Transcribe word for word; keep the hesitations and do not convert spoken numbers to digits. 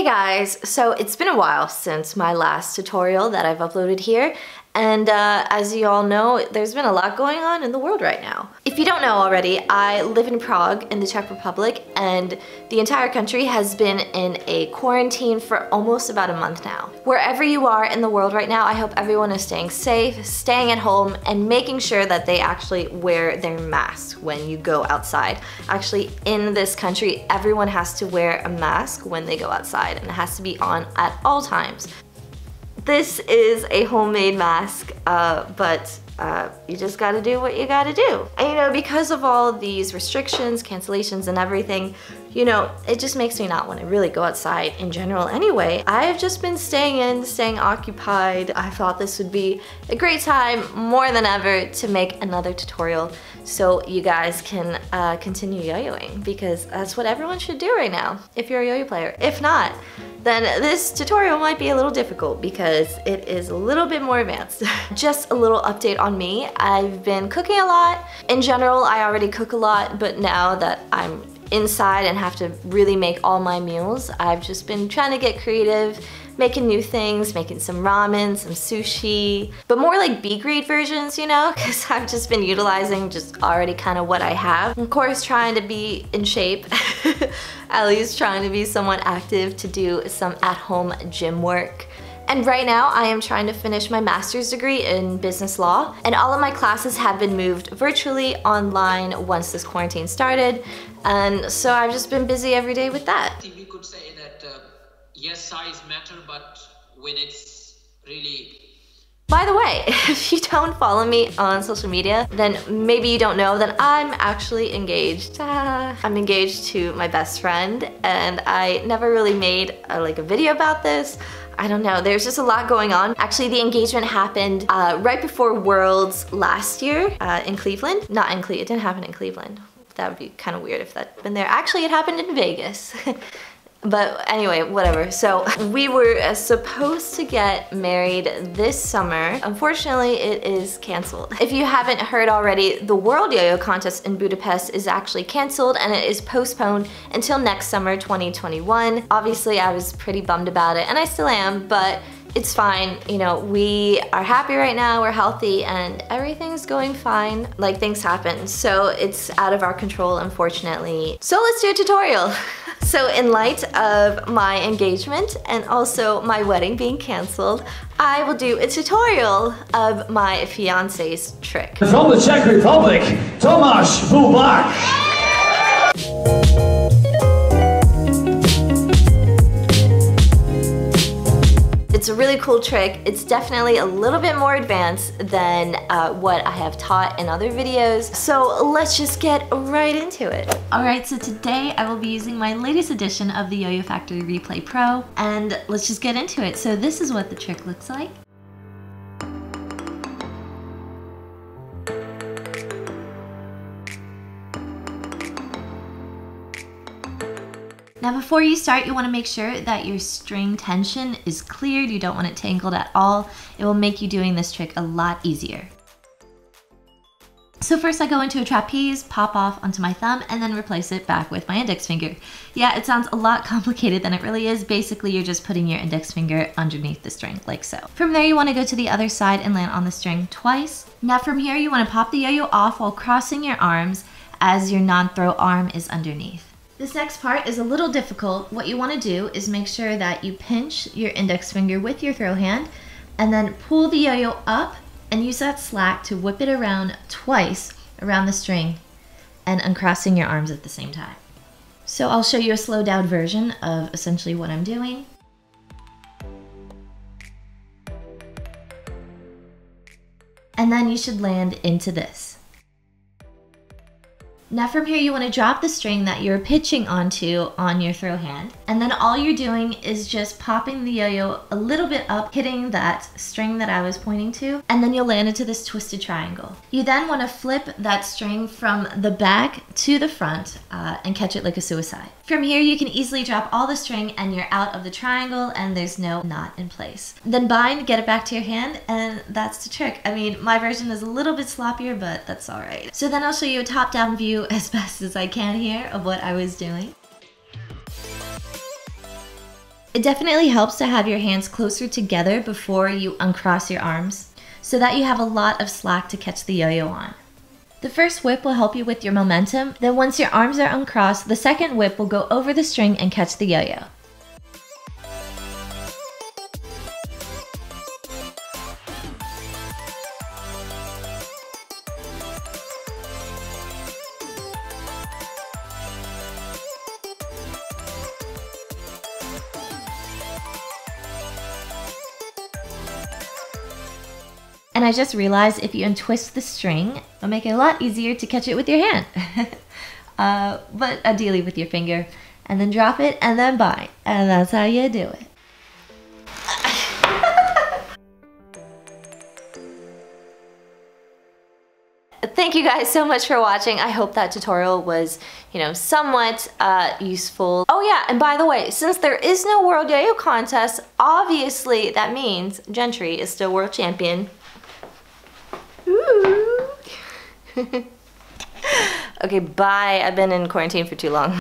Hey guys, so it's been a while since my last tutorial that I've uploaded here, and uh, as you all know, there's been a lot going on in the world right now. If you don't know already, I live in Prague in the Czech Republic, and the entire country has been in a quarantine for almost about a month now. Wherever you are in the world right now, I hope everyone is staying safe, staying at home, and making sure that they actually wear their mask when you go outside. Actually, in this country, everyone has to wear a mask when they go outside, and it has to be on at all times. This is a homemade mask, uh, but uh, you just gotta do what you gotta do. And you know, because of all these restrictions, cancellations, and everything, you know, it just makes me not want to really go outside in general anyway. I've just been staying in, staying occupied. I thought this would be a great time, more than ever, to make another tutorial so you guys can uh, continue yo-yoing, because that's what everyone should do right now if you're a yo-yo player. If not, then this tutorial might be a little difficult because it is a little bit more advanced. Just a little update on me. I've been cooking a lot. In general, I already cook a lot, but now that I'm inside and have to really make all my meals, I've just been trying to get creative, making new things, making some ramen, some sushi, but more like B-grade versions, you know, because I've just been utilizing just already kind of what I have. Of course, trying to be in shape, at least trying to be somewhat active to do some at-home gym work. And right now I am trying to finish my master's degree in business law, and all of my classes have been moved virtually online once this quarantine started, and so I've just been busy every day with that. I think we could say that uh, yes, size matter, but when it's really... By the way, if you don't follow me on social media, then maybe you don't know that I'm actually engaged. Ah, I'm engaged to my best friend, and I never really made a, like a video about this. I don't know, there's just a lot going on. Actually, the engagement happened uh, right before Worlds last year uh, in Cleveland. Not in Cleveland, it didn't happen in Cleveland. That would be kind of weird if that had been there. Actually, it happened in Vegas. But anyway, whatever. So we were uh, supposed to get married this summer. Unfortunately, it is canceled. If you haven't heard already, the World Yo-Yo Contest in Budapest is actually canceled, and it is postponed until next summer, twenty twenty-one. Obviously, I was pretty bummed about it, and I still am, but it's fine. You know, we are happy right now, we're healthy, and everything's going fine. Like, things happen, so it's out of our control, unfortunately. So let's do a tutorial. So in light of my engagement and also my wedding being canceled, I will do a tutorial of my fiance's trick. From the Czech Republic, Tomáš Bubák. It's a really cool trick. It's definitely a little bit more advanced than uh, what I have taught in other videos. So let's just get right into it. Alright, so today I will be using my latest edition of the Yo-Yo Factory Replay Pro, and let's just get into it. So this is what the trick looks like. Now before you start, you want to make sure that your string tension is cleared. You don't want it tangled at all. It will make you doing this trick a lot easier. So first I go into a trapeze, pop off onto my thumb, and then replace it back with my index finger. Yeah, it sounds a lot complicated than it really is. Basically, you're just putting your index finger underneath the string, like so. From there, you want to go to the other side and land on the string twice. Now from here, you want to pop the yo-yo off while crossing your arms as your non-throw arm is underneath. This next part is a little difficult. What you want to do is make sure that you pinch your index finger with your throw hand and then pull the yo-yo up and use that slack to whip it around twice around the string and uncrossing your arms at the same time. So I'll show you a slowed down version of essentially what I'm doing. And then you should land into this. Now from here, you want to drop the string that you're pitching onto on your throw hand, and then all you're doing is just popping the yo-yo a little bit up, hitting that string that I was pointing to, and then you'll land into this twisted triangle. You then want to flip that string from the back to the front uh, and catch it like a suicide. From here, you can easily drop all the string and you're out of the triangle and there's no knot in place. Then bind, get it back to your hand, and that's the trick. I mean, my version is a little bit sloppier, but that's all right. So then I'll show you a top-down view as best as I can here of what I was doing. It definitely helps to have your hands closer together before you uncross your arms, so that you have a lot of slack to catch the yo-yo on. The first whip will help you with your momentum, then once your arms are uncrossed, the second whip will go over the string and catch the yo-yo. And I just realized if you untwist the string, it'll make it a lot easier to catch it with your hand. uh, but ideally with your finger. And then drop it and then bind. And that's how you do it. Thank you guys so much for watching. I hope that tutorial was, you know, somewhat uh, useful. Oh yeah, and by the way, since there is no World Yo-Yo Contest, obviously that means Gentry is still world champion. Ooh. Okay, bye. I've been in quarantine for too long.